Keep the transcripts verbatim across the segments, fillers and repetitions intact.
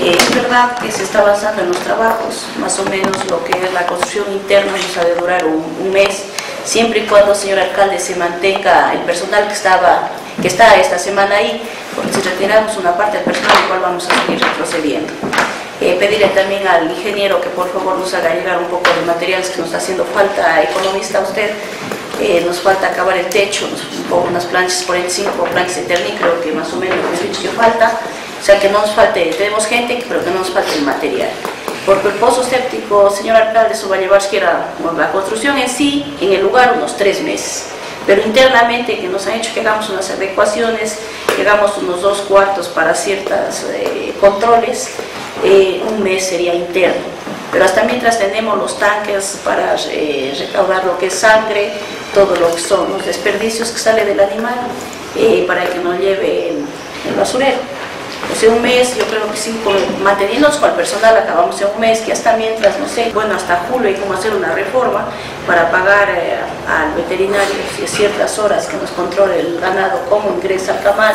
Eh, es verdad que se está avanzando en los trabajos, más o menos lo que es la construcción interna nos ha de durar un, un mes, siempre y cuando, señor alcalde, se mantenga el personal que, estaba, que está esta semana ahí, porque si retiramos una parte del personal, igual vamos a seguir retrocediendo. Eh, pedirle también al ingeniero que por favor nos haga llegar un poco de materiales que nos está haciendo falta, economista usted, eh, nos falta acabar el techo, un poco unas planchas cuarenta y cinco planchas de Terni, creo que más o menos lo que que falta, o sea que no nos falte, tenemos gente, pero que no nos falte el material. Porque el pozo séptico, señor alcalde, eso va a llevar siquiera, bueno, la construcción en sí, en el lugar, unos tres meses. Pero internamente que nos han hecho que hagamos unas adecuaciones, que hagamos unos dos cuartos para ciertos eh, controles, eh, un mes sería interno. Pero hasta mientras tenemos los tanques para eh, recaudar lo que es sangre, todo lo que son los desperdicios que sale del animal, eh, para que no lleve el, el basurero. O sea, un mes, yo creo que sí, manteniéndonos con el personal, acabamos en un mes, que hasta mientras, no sé, bueno, hasta julio hay como hacer una reforma para pagar eh, al veterinario si es ciertas horas que nos controle el ganado, cómo ingresa al camal.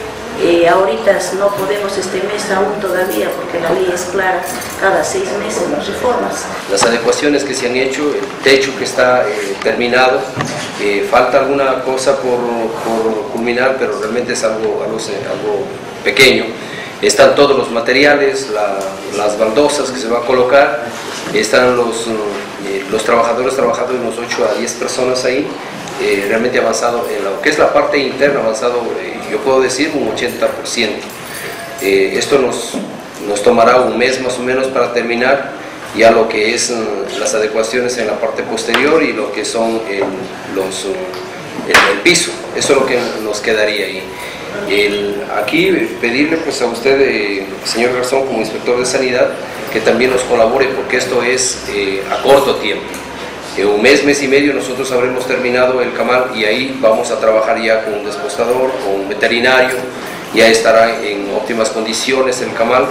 Eh, ahorita no podemos este mes aún todavía, porque la ley es clara, cada seis meses las reformas. Las adecuaciones que se han hecho, el techo que está eh, terminado, eh, falta alguna cosa por, por culminar, pero realmente es algo, algo, algo pequeño. Están todos los materiales, la, las baldosas que se van a colocar, están los, eh, los trabajadores trabajando unos ocho a diez personas ahí, eh, realmente avanzado en lo que es la parte interna, avanzado, eh, yo puedo decir un ochenta por ciento. Eh, esto nos, nos tomará un mes más o menos para terminar ya lo que es uh, las adecuaciones en la parte posterior y lo que son el, los, uh, el, el piso. Eso es lo que nos quedaría ahí. El, aquí pedirle pues a usted, eh, señor Garzón, como inspector de sanidad, que también nos colabore, porque esto es eh, a corto tiempo. En un mes, mes y medio nosotros habremos terminado el camal y ahí vamos a trabajar ya con un despostador, con un veterinario, ya estará en óptimas condiciones el camal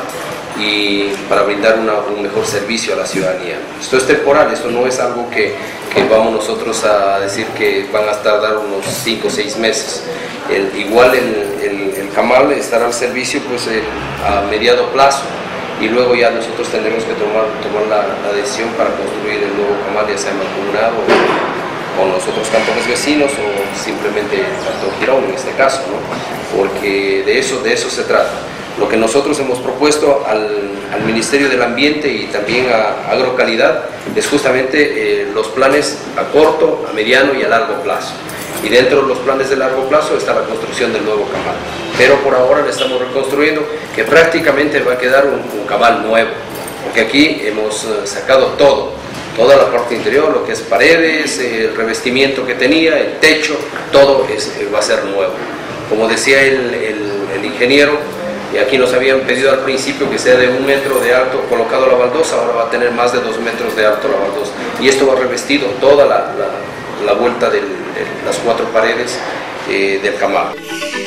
y para brindar una, un mejor servicio a la ciudadanía. Esto es temporal, esto no es algo que, que vamos nosotros a decir que van a tardar unos cinco o seis meses. El, igual el, el, el camal estará al servicio pues el, a mediado plazo y luego ya nosotros tendremos que tomar, tomar la, la decisión para construir el nuevo camal, ya sea mancomunado con los otros cantones vecinos o simplemente Cantón Girón en este caso, ¿no? Porque de eso, de eso se trata. Lo que nosotros hemos propuesto al, al Ministerio del Ambiente y también a Agrocalidad es justamente eh, los planes a corto, a mediano y a largo plazo. Y dentro de los planes de largo plazo está la construcción del nuevo camal. Pero por ahora le estamos reconstruyendo, que prácticamente va a quedar un, un camal nuevo, porque aquí hemos uh, sacado todo, toda la parte interior, lo que es paredes, el revestimiento que tenía, el techo, todo es, va a ser nuevo. Como decía el, el, el ingeniero, y aquí nos habían pedido al principio que sea de un metro de alto colocado la baldosa, ahora va a tener más de dos metros de alto la baldosa. Y esto va revestido toda la, la, la vuelta de las cuatro paredes eh, del camal.